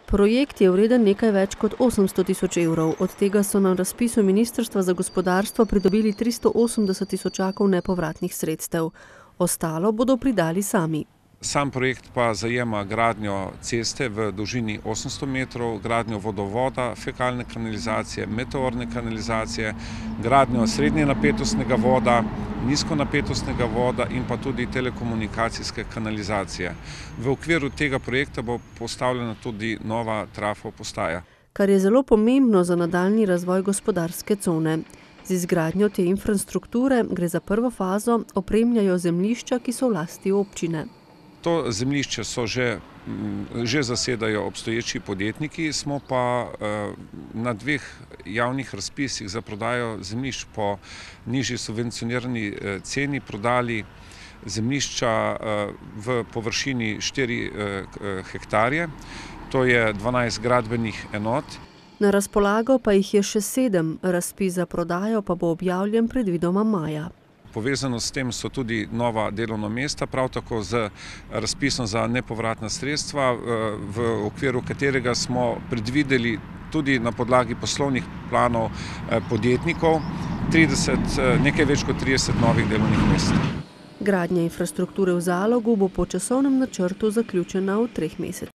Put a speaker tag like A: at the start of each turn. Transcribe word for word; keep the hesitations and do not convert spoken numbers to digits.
A: Projekt je vreden nekaj več kot osemsto tisoč evrov, od tega so na razpisu Ministrstva za gospodarstvo pridobili tristo osemdeset tisočakov nepovratnih sredstev. Ostalo bodo pridali sami.
B: Sam projekt pa zajema gradnjo ceste v dolžini osemsto metrov, gradnjo vodovoda, fekalne kanalizacije, meteorne kanalizacije, gradnjo srednje napetostnega voda, nizkonapetostnega voda in pa tudi telekomunikacijske kanalizacije. V okviru tega projekta bo postavljena tudi nova trafo postaja.
A: Kar je zelo pomembno za nadaljnji razvoj gospodarske cone. Z izgradnjo te infrastrukture gre za prvo fazo, opremljajo zemljišča, ki so v lasti občine.
B: To zemljišče so že, že zasedajo obstoječi podjetniki, smo pa na dveh javnih razpisih za prodajo zemljišč po nižji subvencionirani ceni prodali zemljišča v površini štiri hektarje, to je dvanajst gradbenih enot.
A: Na razpolago pa jih je še sedem, razpis za prodajo pa bo objavljen predvidoma maja.
B: Povezano s tem so tudi nova delovna mesta, prav tako z razpisom za nepovratna sredstva, v okviru katerega smo predvideli tudi na podlagi poslovnih planov podjetnikov trideset, nekaj več kot trideset novih delovnih mest.
A: Gradnja infrastrukture v Zalogu bo po časovnem načrtu zaključena v treh mesecih.